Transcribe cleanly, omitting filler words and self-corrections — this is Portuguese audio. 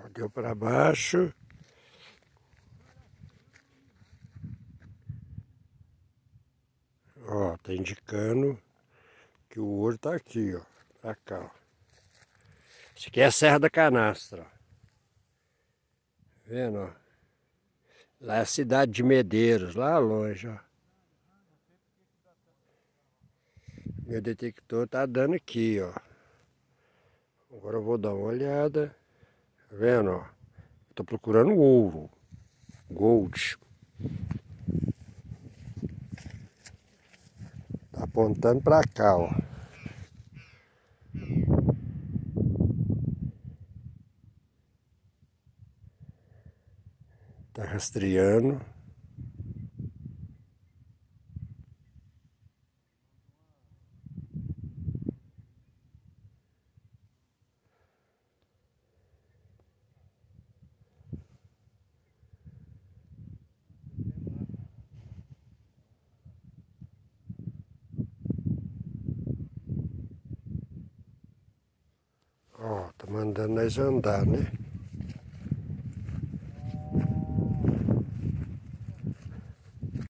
Ó, deu para baixo. Ó, tá indicando que o ouro tá aqui, ó. Pra cá, ó. Isso aqui é a Serra da Canastra, ó. Vendo, ó? Lá é a cidade de Medeiros, lá longe, ó. Meu detector tá dando aqui, ó. Agora eu vou dar uma olhada. Tá vendo, ó? Tô procurando ouro. Gold. Tá apontando pra cá, ó. Tá rastreando. Ó, tá mandando nós andar, né?